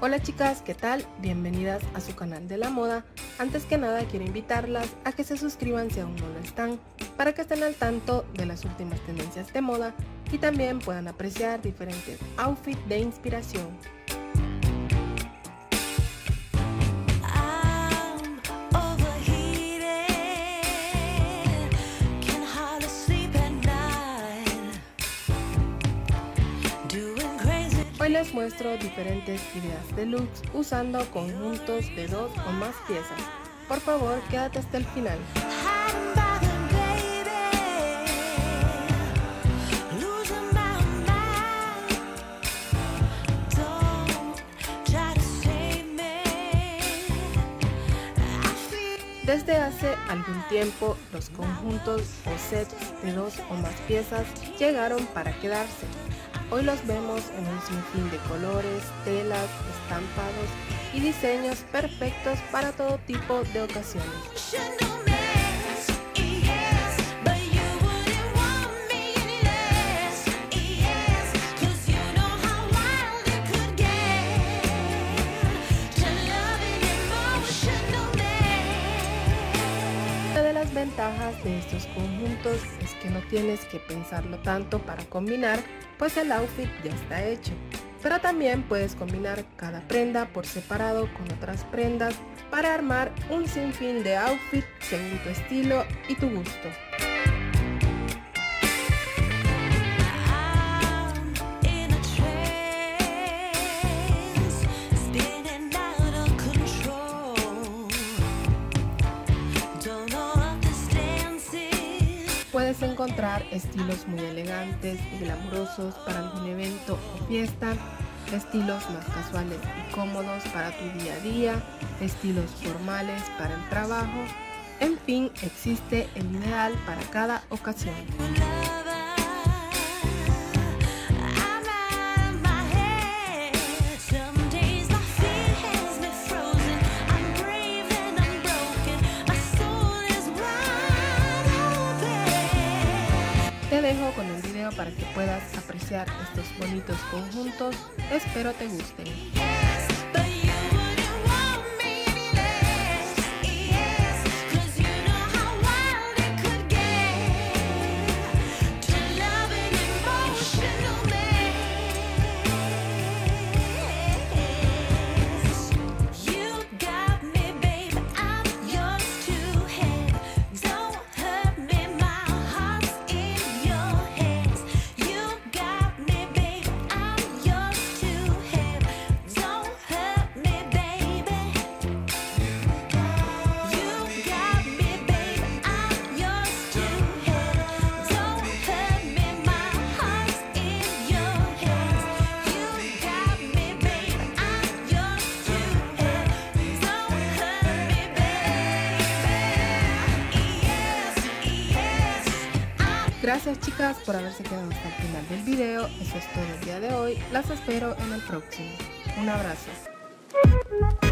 Hola chicas, ¿qué tal? Bienvenidas a su canal de la moda. Antes que nada quiero invitarlas a que se suscriban si aún no lo están, para que estén al tanto de las últimas tendencias de moda y también puedan apreciar diferentes outfits de inspiración. Hoy les muestro diferentes ideas de looks usando conjuntos de 2 o más piezas. Por favor, quédate hasta el final. Desde hace algún tiempo, los conjuntos o sets de 2 o más piezas llegaron para quedarse. Hoy los vemos en un sinfín de colores, telas, estampados y diseños perfectos para todo tipo de ocasiones. Una de las ventajas de estos conjuntos es que no tienes que pensarlo tanto para combinar, pues el outfit ya está hecho. Pero también puedes combinar cada prenda por separado con otras prendas para armar un sinfín de outfits según tu estilo y tu gusto. Puedes encontrar estilos muy elegantes y glamurosos para algún evento o fiesta, estilos más casuales y cómodos para tu día a día, estilos formales para el trabajo, en fin, existe el ideal para cada ocasión. Te dejo con el video para que puedas apreciar estos bonitos conjuntos. Espero te gusten. Gracias chicas por haberse quedado hasta el final del video. Eso es todo el día de hoy. Las espero en el próximo. Un abrazo.